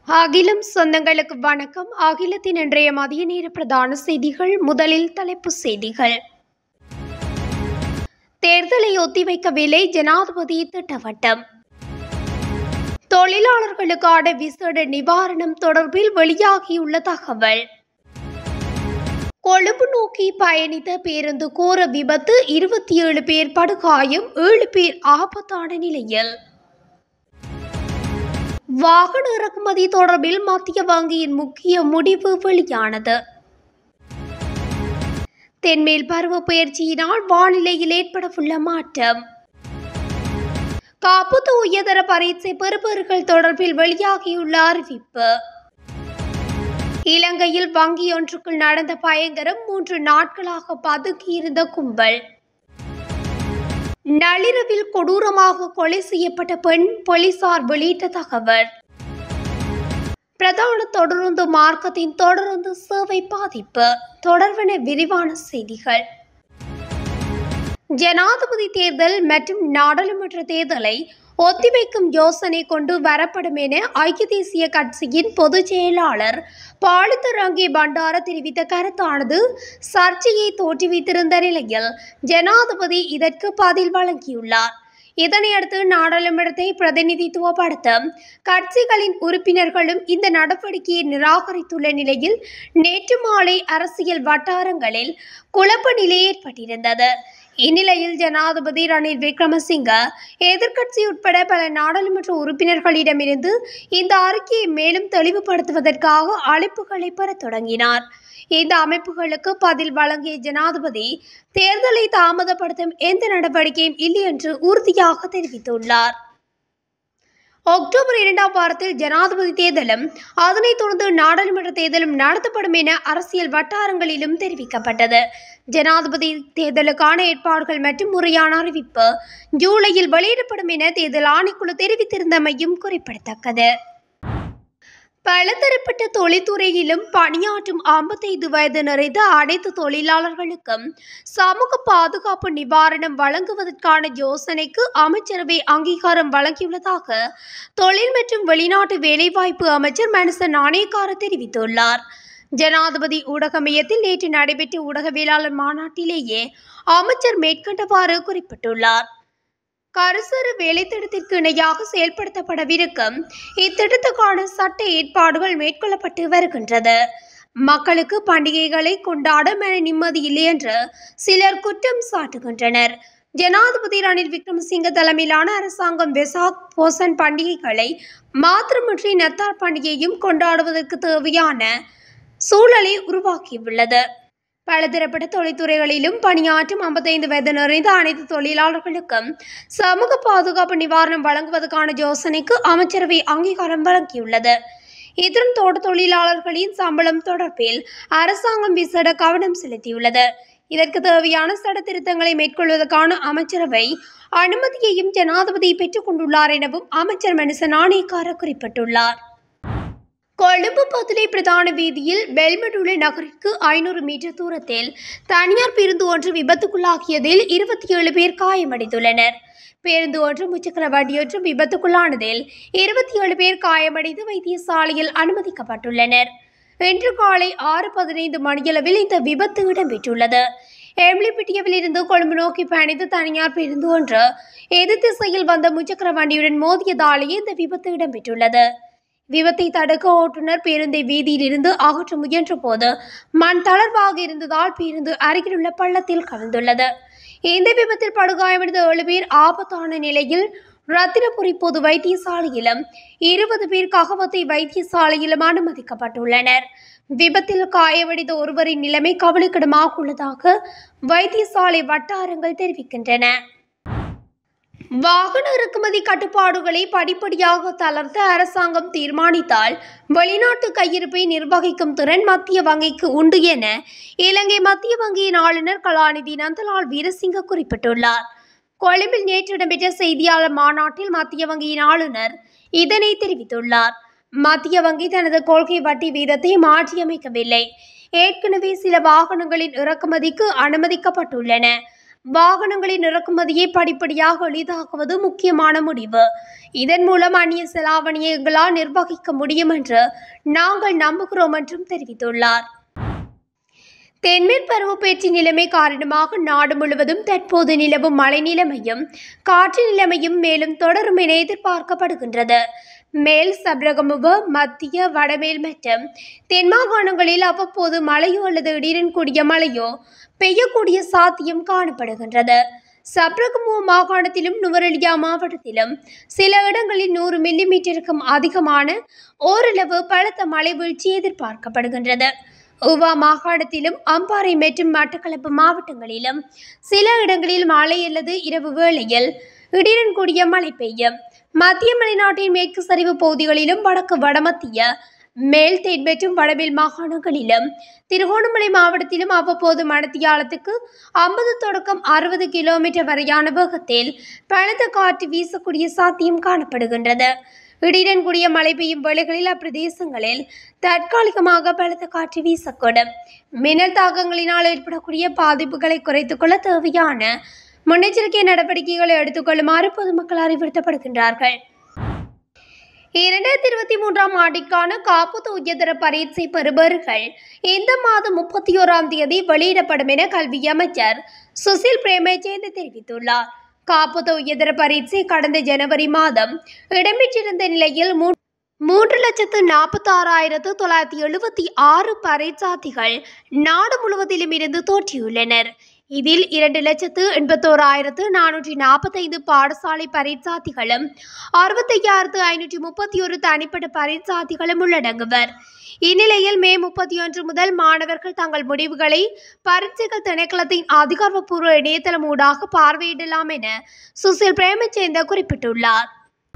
அகிலம் சொந்தங்களுக்கு வணக்கம். அகிலத்தின் இன்றைய மதிய நேர பிரதான செய்திகள். முதலில் தலைப்புச் செய்திகள். தேர்தலை ஒத்திவைக்கவில்லை ஜனாதிபதி திட்டவட்டம். தொழிலாளர்களுக்கான விசேட நிவாரணம் தொடர்பில் வெளியாகியுள்ள தகவல். கொழும்பு நோக்கி பயணித்த பேருந்து கோர விபத்து, 27 பேர் படுகாயம், 7 பேர் ஆபத்தான நிலையில். வாகன இறக்குமதி தொடர்பில் மத்திய வங்கியின் முக்கிய முடிவு வெளியானது. தென்மேல் பருவ பெயர்ச்சியினால் வானிலையில் ஏற்படவுள்ள மாற்றம். காப்புத்து உயர்தர பரீட்சை பெறுபவர்கள் தொடர்பில் வெளியாகியுள்ள அறிவிப்பு. இலங்கையில் வங்கி ஒன்றுக்குள் நடந்த பயங்கரம், 3 நாட்களாக பதுங்கியிருந்த கும்பல். நள்ளிரவில் கொடூரமாக கொலை செய்யப்பட்ட பெண், போலீசார் வெளியிட்ட தகவல். பிரதான தொடருந்து மார்க்கத்தின் தொடருந்து சேவை பாதிப்பு தொடர்பான விரிவான செய்திகள். ஜனாதிபதி தேர்தல் மற்றும் நாடாளுமன்ற தேர்தலை ஒத்திவைக்கும் யோசனை கொண்டு வரப்படும் என ஐக்கிய தேசிய கட்சியின் பொதுச் செயலாளர் பாலித்த ரங்கே பண்டார தெரிவித்த கருத்தானது சர்ச்சையை தோற்றுவித்திருந்த நிலையில் ஜனாதிபதி இதற்கு பதில் வழங்கியுள்ளார். இதனையடுத்து நாடாளுமன்றத்தை பிரதிநிதித்துவப்படுத்தும் கட்சிகளின் உறுப்பினர்களும் இந்த நடவடிக்கையை நிராகரித்துள்ள நிலையில் நேற்று மாலை அரசியல் வட்டாரங்களில் குழப்ப நிலை ஏற்பட்டிருந்தது. இந்நிலையில் ஜனாதிபதி ரணில் விக்ரமசிங்க எதிர்க்கட்சி உட்பட பல நாடாளுமன்ற உறுப்பினர்களிடமிருந்து இந்த அறிக்கையை மேலும் தெளிவுபடுத்துவதற்காக அழைப்புகளை பெறத் தொடங்கினார். இந்த அமைப்புகளுக்கு பதில் வழங்கிய ஜனாதிபதி தேர்தலை தாமதப்படுத்தும் எந்த நடவடிக்கையும் இல்லை என்று உறுதியாக தெரிவித்துள்ளார். அக்டோபர் 2ஆம் வாரத்தில் ஜனாதிபதி தேர்தலும் அதனைத் தொடர்ந்து நாடாளுமன்ற தேர்தலும் நடத்தப்படும் என அரசியல் வட்டாரங்களிலும் தெரிவிக்கப்பட்டது. ஜனாதிபதி தேர்தலுக்கான ஏற்பாடுகள் மற்றும் முறையான அறிவிப்பு ஜூலையில் வெளியிடப்படும் என தேர்தல் ஆணைக்குழு தெரிவித்திருந்தமையும் குறிப்பிடத்தக்கது. பலதரப்பட்ட தொழில்துறையிலும் பணியாற்றும் 55 வயது நிறைந்த அனைத்து தொழிலாளர்களுக்கும் சமூக பாதுகாப்பு நிவாரணம் வழங்குவதற்கான யோசனைக்கு அமைச்சரவை அங்கீகாரம் வழங்கியுள்ளதாக தொழில் மற்றும் வெளிநாட்டு வேலைவாய்ப்பு அமைச்சர் மனுச நாணயக்கார தெரிவித்துள்ளார். ஜனாதிபதி ஊடக மையத்தில் நேற்று நடைபெற்ற ஊடகவியலாளர் மாநாட்டிலேயே அமைச்சர் மேற்கண்டவாறு குறிப்பிட்டுள்ளார். கருசரு வேலைத்திட்டத்திற்கு இணையாக செயல்படுத்தப்படவிருக்கும் இத்திட்டத்துக்கான சட்ட ஏற்பாடுகள் மேற்கொள்ளப்பட்டு வருகின்றது. மக்களுக்கு பண்டிகைகளை கொண்டாட மன நிம்மதி இல்லை என்று சிலர் குற்றம் சாட்டுகின்றனர். ஜனாதிபதி ரணில் விக்ரமசிங்க தலைமையிலான அரசாங்கம் வெசாக், போசன் பண்டிகைகளை மாத்திரமின்றி நத்தார் பண்டிகையையும் கொண்டாடுவதற்கு தேவையான சூழலை உருவாக்கியுள்ளது. பலதரப்பட்ட தொழில்துறைகளிலும் பணியாற்றும் 55 வயது நிறைந்த அனைத்து தொழிலாளர்களுக்கும் சமூக பாதுகாப்பு நிவாரணம் வழங்குவதற்கான யோசனைக்கு அமைச்சரவை அங்கீகாரம் வழங்கியுள்ளது. இதன் தோட்ட தொழிலாளர்களின் சம்பளம் தொடர்பில் அரசாங்கம் விசேட கவனம் செலுத்தியுள்ளது. இதற்கு தேவையான சட்ட திருத்தங்களை மேற்கொள்வதற்கான அமைச்சரவை அனுமதியையும் ஜனாதிபதி பெற்றுக் கொண்டுள்ளார் எனவும் அமைச்சர் மனுச நாணயக்கார குறிப்பிட்டுள்ளார். கொழும்பு பதுளை பிரதான வீதியில் பெல்மெடுல நகரிற்கு 500 மீட்டர் தூரத்தில் தனியார் பேருந்து ஒன்று விபத்துக்குள்ளாகியதில் 27 பேர் காயமடைந்துள்ளனர். பேருந்து ஒன்று முச்சக்கர வண்டியொன்றும் விபத்துக்குள்ளானதில் 27 பேர் காயமடைந்து வைத்தியசாலையில் அனுமதிக்கப்பட்டுள்ளனர். இன்று காலை 6:15 மணியளவில் இந்த விபத்து இடம்பெற்றுள்ளது. எம்லிபிட்டியவில் இருந்து கொழும்பு நோக்கி பயணித்த தனியார் பேருந்து ஒன்று எதிர் திசையில் வந்த முச்சக்கர வண்டியுடன் மோதியதாலேயே இந்த விபத்து இடம்பெற்றுள்ளது. விபத்தை தடுக்க ஓட்டுநர் பேருந்தை வீதியில் இருந்து அகற்ற முயன்ற போது மண் தளர்வாக இருந்ததால் பேருந்து அருகிலுள்ள பள்ளத்தில் கவிழ்ந்துள்ளது. இந்த விபத்தில் படுகாயமடைந்த 7 பேர் ஆபத்தான நிலையில் ரத்தினபுரி பொது வைத்தியசாலையிலும் 20 பேர் ககவத்தை வைத்தியசாலையிலும் அனுமதிக்கப்பட்டுள்ளனர். விபத்தில் காயமடைந்த ஒருவரின் நிலைமை கவலைக்கிடமாக உள்ளதாக வைத்தியசாலை வட்டாரங்கள் தெரிவிக்கின்றன. வாகன இறக்குமதி கட்டுப்பாடுகளை படிப்படியாக தளர்த்த அரசாங்கம் தீர்மானித்தால் வெளிநாட்டு கையிருப்பை நிர்வகிக்கும் திறன் மத்திய வங்கிக்கு உண்டு என இலங்கை மத்திய வங்கியின் ஆளுநர் கலாநிதி நந்தலால் வீரசிங்க குறிப்பிட்டுள்ளார். கொழும்பில் நேற்று இடம்பெற்ற செய்தியாளர் மாநாட்டில் மத்திய வங்கியின் ஆளுநர் இதனை தெரிவித்துள்ளார். மத்திய வங்கி தனது கொள்கை வட்டி வீதத்தை மாற்றியமைக்கவில்லை. ஏற்கனவே சில வாகனங்களின் இறக்குமதிக்கு அனுமதிக்கப்பட்டுள்ளன. வாகனங்களின் இறக்குமதியை படிப்படியாக எளிதாக்குவது முக்கியமான முடிவு. இதன் மூலம் அந்நிய செலாவணியை எங்களால் நிர்வகிக்க முடியும் என்று நாங்கள் நம்புகிறோம் என்றும் தெரிவித்துள்ளார். தென்மேற்கு பருவப்பேச்சு நிலைமை காரணமாக நாடு முழுவதும் தற்போது நிலவும் மழை நிலைமையும் காற்று நிலைமையும் மேலும் தொடரும் என எதிர்பார்க்கப்படுகின்றது. மேல் சப்ரகமுவ, மத்திய, வடமேல் மற்றும் தென் மாகாணங்களில் அவ்வப்போது மழையோ அல்லது இடியுடன் கூடிய மழையோ பெய்யக்கூடிய சாத்தியம் காணப்படுகின்றது. சப்ரகமுவ மாகாணத்திலும் நுவரெலியா மாவட்டத்திலும் சில இடங்களில் 100 மில்லிமீட்டருக்கும் அதிகமான ஓரளவு பலத்த மழை வீழ்ச்சி எதிர்பார்க்கப்படுகின்றது. ஊவா மாகாணத்திலும் அம்பாறை மற்றும் மட்டக்களப்பு மாவட்டங்களிலும் சில இடங்களில் மாலை அல்லது இரவு வேளையில் இடியுடன் கூடிய மழை பெய்யும். மத்திய மலைநாட்டின் மேற்கு சரிவு பகுதிகளிலும் வடக்கு வடமத்திய, மேல் தென் மற்றும் வடமேல் மாகாணங்களிலும் திருகோணமலை மாவட்டத்திலும் அவ்வப்போது மணித்தியாலத்துக்கு 50 தொடக்கம் 60 கிலோமீட்டர் வரையான வேகத்தில் பலத்த காற்று வீசக்கூடிய சாத்தியம் காணப்படுகின்றது. இடியுடன் கூடிய மழை பெய்யும் வேளைகளில் அப்பிரதேசங்களில் தற்காலிகமாக பலத்த காற்று வீசக்கூடும். மின்னல் தாக்கங்களினால் ஏற்படக்கூடிய பாதிப்புகளை குறைத்துக் கொள்ள தேவையான முன்னெச்சரிக்கை நடவடிக்கைகளை எடுத்துக்கொள்ளுமாறு பொதுமக்கள் அறிவுறுத்தப்படுகின்றார்கள். 2023ஆம் ஆண்டிற்கான காப்புத் உயர்தர பரீட்சை பெறுபவர்கள் இந்த மாதம் 31ஆம் தேதி வெளியிடப்படும் என கல்வி அமைச்சர் சுசில் பிரேமஜயந்த தெரிவித்துள்ளார். காப்புத் உயர்தர பரீட்சை கடந்த ஜனவரி மாதம் இடம்பெற்றிருந்த நிலையில் 3,46,976 பரீட்சார்த்திகள் நாடு முழுவதிலும் இருந்து தோற்றியுள்ளனர். இதில் 2,81,445 பாடசாலை பரீட்சார்த்திகளும் 65,531 தனிப்பட்ட பரீட்சார்த்திகளும் உள்ளடங்குவர். இந்நிலையில் மே 31 முதல் மாணவர்கள் தங்கள் முடிவுகளை பரீட்சைகள் திணைக்களத்தின் அதிகாரப்பூர்வ இணையதளம் ஊடாக பார்வையிடலாம் என சுசில் பிரேமஜயந்த குறிப்பிட்டுள்ளார்.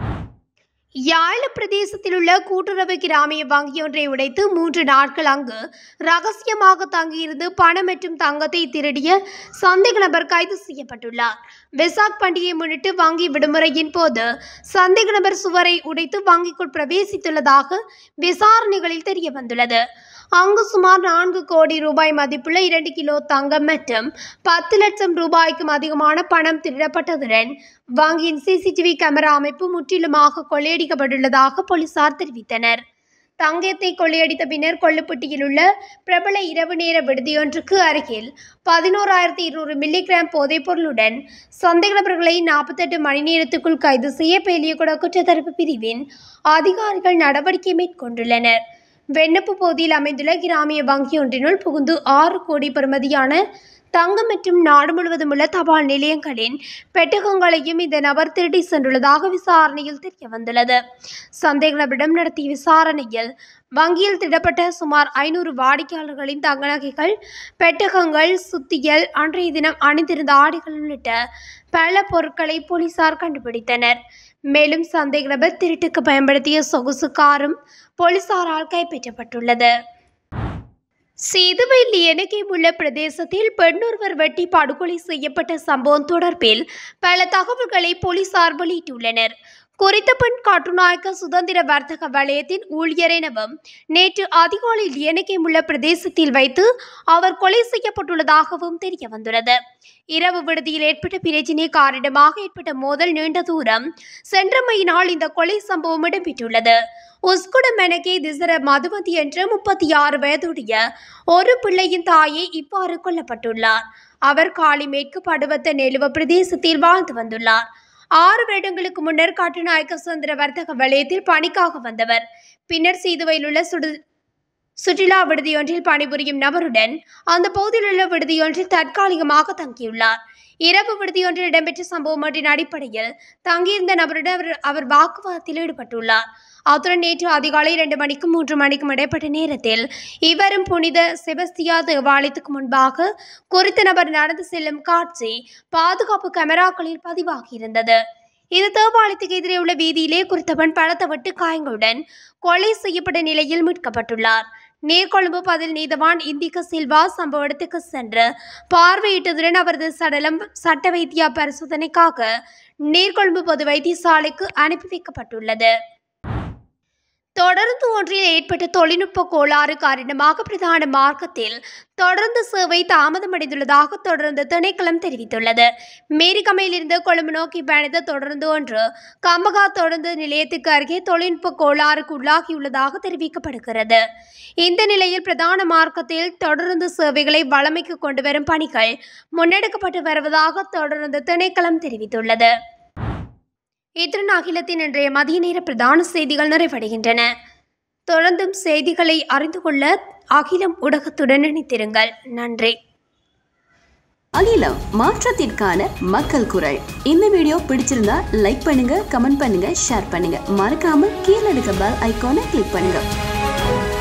யாழ் பிரதேசத்தில் உள்ள கூட்டுறவு கிராமிய வங்கியொன்றை உடைத்து 3 நாட்கள் அங்கு ரகசியமாக தங்கியிருந்து பணம் மற்றும் தங்கத்தை திருடிய சந்தேக நபர் கைது செய்யப்பட்டுள்ளார். வெசாக் பண்டிகையை முன்னிட்டு வங்கி விடுமுறையின் போது சந்தேக நபர் சுவரை உடைத்து வங்கிக்குள் பிரவேசித்துள்ளதாக விசாரணைகளில் தெரிய வந்துள்ளது. அங்கு சுமார் 4 கோடி ரூபாய் மதிப்புள்ள 2 கிலோ தங்கம் மற்றும் 10 லட்சம் ரூபாய்க்கும் அதிகமான பணம் திருடப்பட்டதுடன் வங்கியின் சிசிடிவி கேமரா அமைப்பு முற்றிலுமாக கொள்ளையடிக்கப்பட்டுள்ளதாக போலீசார் தெரிவித்தனர். தங்கத்தை கொள்ளையடித்த பின்னர் கொள்ளுப்பட்டியில் உள்ள பிரபல இரவு நேர விடுதியொன்றுக்கு அருகில் 11,200 மில்லிகிராம் போதைப்பொருளுடன் சந்தேக நபர்களை 48 மணி நேரத்துக்குள் கைது செய்ய பேலியகுடா குற்றத்தடுப்பு பிரிவின் அதிகாரிகள் நடவடிக்கை மேற்கொண்டுள்ளனர். வெண்ணப்பு பகுதியில் அமைந்துள்ள கிராமிய வங்கியொன்றினுள் புகுந்து 6 கோடி பெறுமதியான தங்கம் மற்றும் நாடு முழுவதும் உள்ள தபால் நிலையங்களின் பெட்டகங்களையும் இந்த நபர் திருடி சென்றுள்ளதாக விசாரணையில் தெரிய வந்துள்ளது. சந்தேக நபரிடம் நடத்திய விசாரணையில் வங்கியில் திருடப்பட்ட சுமார் 500 வாடிக்கையாளர்களின் தங்க நகைகள், பெட்டகங்கள், சுத்தியல், அன்றைய தினம் அணிந்திருந்த ஆடைகள் உள்ளிட்ட பல பொருட்களை போலீசார் கண்டுபிடித்தனர். மேலும் சந்தேக நபர் திருட்டுக்கு பயன்படுத்திய சொகுசு காரும் போலீசாரால் கைப்பற்றப்பட்டுள்ளது. சீதுவையில் எண்ணிக்கை உள்ள பிரதேசத்தில் பெண்ணொருவர் வெட்டி படுகொலை செய்யப்பட்ட சம்பவம் தொடர்பில் பல தகவல்களை போலீசார் வெளியிட்டுள்ளனர். குறித்த பெண் கட்டுநாயக்க சுதந்திர வர்த்தக வலயத்தின் ஊழியர் எனவும் நேற்று அதிகாலையில் எண்ணிக்கை உள்ள பிரதேசத்தில் வைத்து அவர் கொலை செய்யப்பட்டுள்ளதாகவும் தெரிய வந்துள்ளது. இரவு விடுதியில் ஏற்பட்ட பிரச்சினை காரணமாக ஏற்பட்ட மோதல் நீண்ட தூரம் சென்றமையினால் இந்த கொலை சம்பவம் இடம்பெற்றுள்ளது. உஸ்குட மெனகே திசர மதுமதி என்ற 36 வயதுடைய ஒரு பிள்ளையின் தாயை இவ்வாறு கொல்லப்பட்டுள்ளார். அவர் காலி மேற்கு படுவத்த நெலுவ பிரதேசத்தில் வாழ்ந்து வந்துள்ளார். 6 வருடங்களுக்கு முன்னர் கட்டுநாயக்க சுதந்திர வர்த்தக வலயத்தில் பணிக்காக வந்தவர். பின்னர் சீதுவையில் உள்ள சுற்றுலா விடுதியொன்றில் பணிபுரியும் நபருடன் அந்த பகுதியில் உள்ள விடுதியொன்றில் தற்காலிகமாக தங்கியுள்ளார். இரவு விடுதியொன்றில் இடம்பெற்ற சம்பவம் ஒன்றின் அடிப்படையில் தங்கியிருந்த நபருடன் அவர் வாக்குவாதத்தில் ஈடுபட்டுள்ளார். அத்துடன் நேற்று அதிகாலை 2 மணிக்கும் 3 மணிக்கும் இடைப்பட்ட நேரத்தில் இவரும் புனித செபஸ்தியா தேவாலயத்துக்கு முன்பாக குறித்த நபர் நடந்து செல்லும் காட்சி பாதுகாப்பு கேமராக்களில் பதிவாகியிருந்தது. இந்த தேவாலயத்துக்கு எதிரே உள்ள வீதியிலே குறித்தவன் பலத்த வெட்டு காயங்களுடன் கொலை செய்யப்பட்ட நிலையில் மீட்கப்பட்டுள்ளார். நீர்கொழும்பு பதில் நீதவான் இந்திக சில்வா சம்பவ இடத்துக்கு சென்று பார்வையிட்டதுடன் அவரது சடலம் சட்ட வைத்திய பரிசோதனைக்காக நீர்கொழும்பு பொது வைத்தியசாலைக்கு அனுப்பி வைக்கப்பட்டுள்ளது. தொடருந்து ஒன்றில் ஏற்பட்ட தொழில்நுட்ப கோளாறு காரணமாக பிரதான மார்க்கத்தில் தொடர்ந்து சேவை தாமதமடைந்துள்ளதாக தொடர்ந்து திணைக்களம் தெரிவித்துள்ளது. மேரிகமையிலிருந்து கொழும்பு நோக்கி பயணித்த தொடர்ந்து ஒன்று கம்பகா தொடர்ந்து நிலையத்துக்கு அருகே தொழில்நுட்ப கோளாறுக்கு உள்ளாகியுள்ளதாக தெரிவிக்கப்படுகிறது. இந்த நிலையில் பிரதான மார்க்கத்தில் தொடர்ந்து சேவைகளை வழமைக்கு கொண்டுவரும் பணிகள் முன்னெடுக்கப்பட்டு வருவதாக தொடர்ந்து திணைக்களம் தெரிவித்துள்ளது. இத்துடன் அகிலத்தின் இன்றைய மதிய நேர பிரதான செய்திகள் நிறைவடைகின்றன. தொடர்ந்தும் செய்திகளை அறிந்து கொள்ள அகிலம் ஊடகத்துடன் இணைத்திருங்கள். நன்றி. அகிலம், மாற்றத்திற்கான மக்கள் குரல். இந்த வீடியோ பிடிச்சிருந்தா லைக் பண்ணுங்க, கமெண்ட் பண்ணுங்க, ஷேர் பண்ணுங்க. மறக்காம கீழே இருக்க பெல் ஐகானை கிளிக் பண்ணுங்க.